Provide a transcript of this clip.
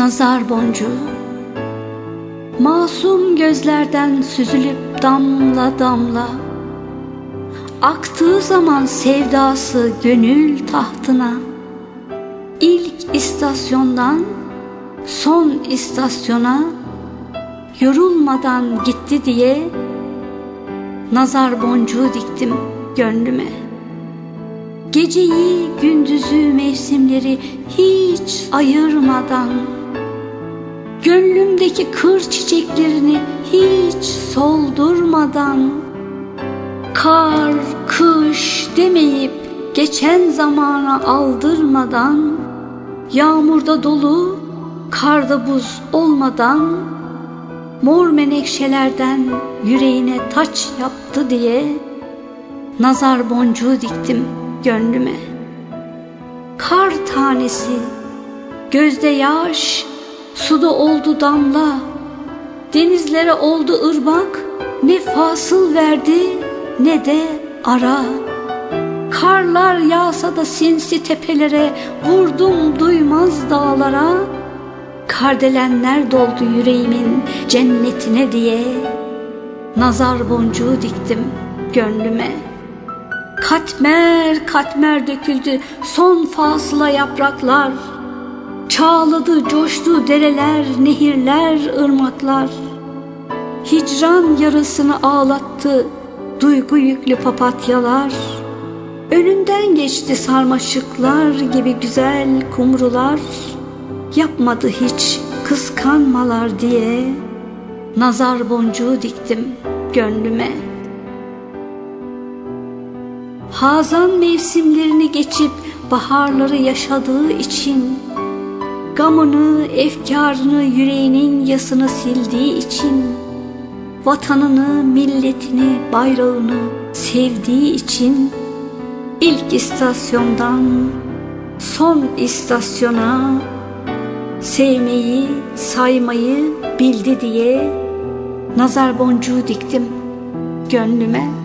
Nazar boncuğu masum gözlerden süzülüp damla damla aktığı zaman sevdası gönül tahtına, ilk istasyondan son istasyona yorulmadan gitti diye nazar boncuğu diktim gönlüme. Geceyi gündüzü mevsimleri hiç ayırmadan, gönlümdeki kır çiçeklerini hiç soldurmadan, kar, kış demeyip geçen zamana aldırmadan, yağmurda dolu, karda buz olmadan, mor menekşelerden yüreğine taç yaptı diye nazar boncuğu diktim gönlüme. Kar tanesi, gözde yaş, suda oldu damla, denizlere oldu ırmak, ne fasıl verdi ne de ara. Karlar yağsa da sinsi tepelere, vurdum duymaz dağlara, kardelenler doldu yüreğimin cennetine diye nazar boncuğu diktim gönlüme. Katmer katmer döküldü son fasıla yapraklar, çağladı coştu dereler, nehirler, ırmaklar. Hicran yarasını ağlattı duygu yüklü papatyalar, önünden geçti sarmaşıklar gibi güzel kumrular. Yapmadı hiç kıskanmalar diye nazar boncuğu diktim gönlüme. Hazan mevsimlerini geçip baharları yaşadığı için, gamını, efkarını, yüreğinin yasını sildiği için, vatanını, milletini, bayrağını sevdiği için, ilk istasyondan son istasyona sevmeyi, saymayı bildi diye nazar boncuğu diktim gönlüme.